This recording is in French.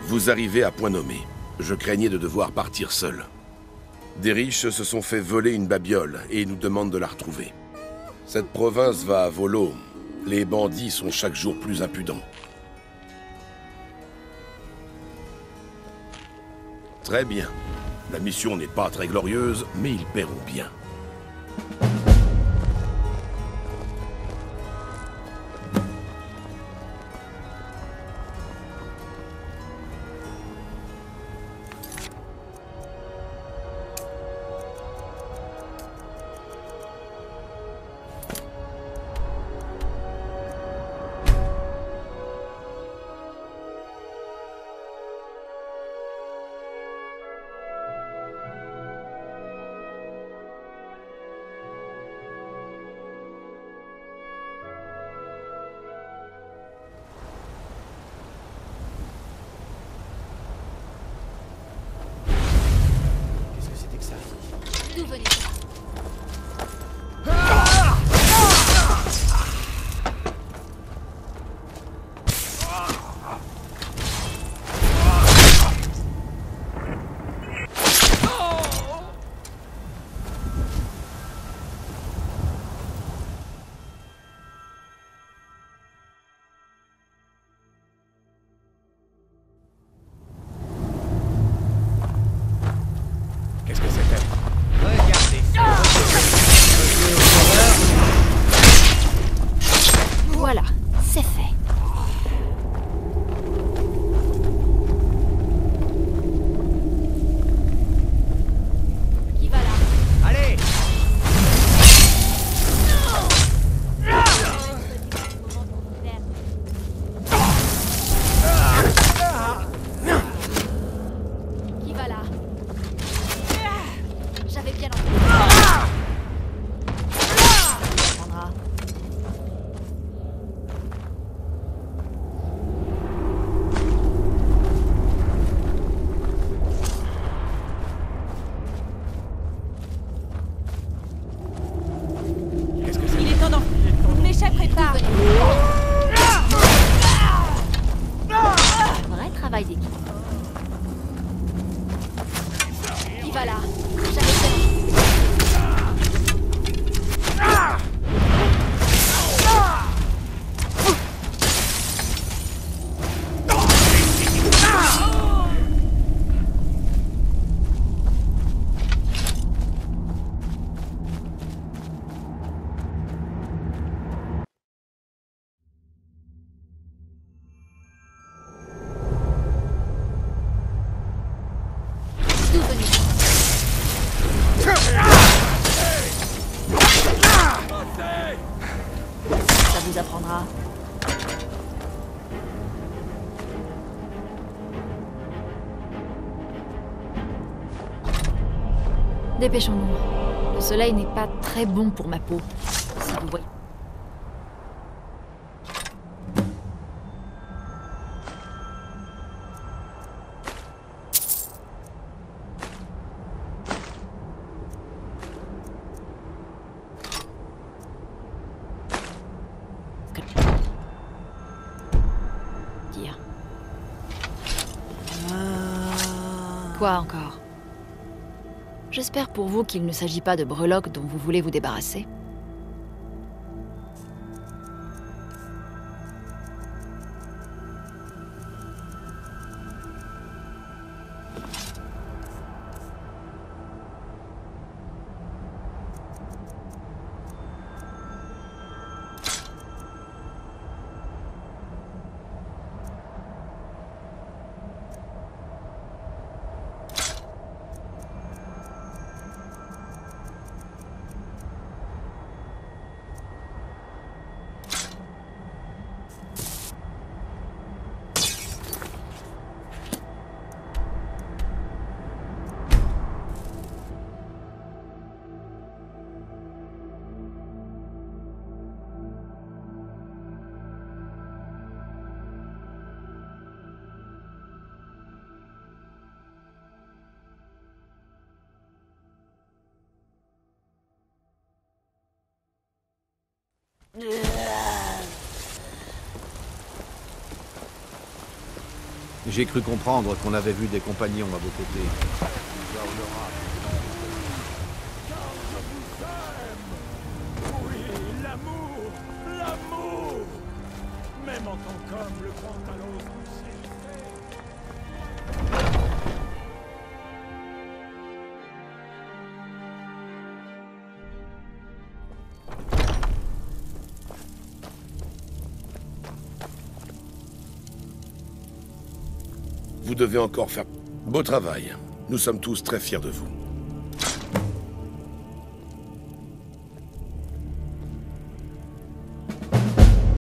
Vous arrivez à point nommé. Je craignais de devoir partir seul. Des riches se sont fait voler une babiole et nous demandent de la retrouver. Cette province va à volo. Les bandits sont chaque jour plus impudents. Très bien. La mission n'est pas très glorieuse, mais ils paieront bien. D'où venez-vous? Qu'est-ce que c'était? Voilà, c'est fait. Qui va là? Allez! Qui va là? J'avais bien entendu. Sandra. Qu'est-ce que c'est? Il est temps d'en... Vous n'échapperez pas. Vrai travail d'équipe. Qui va là? J'avais bien entendu. D'où venez-vous? Ça vous apprendra. Dépêchons-nous. Le soleil n'est pas très bon pour ma peau. Si vous voyez. Dire. Quoi encore? J'espère pour vous qu'il ne s'agit pas de breloques dont vous voulez vous débarrasser. J'ai cru comprendre qu'on avait vu des compagnons à vos côtés. Oui, l'amour! L'amour! Même en tant qu'homme, le pantalon poussé. Vous devez encore faire beau travail. Nous sommes tous très fiers de vous.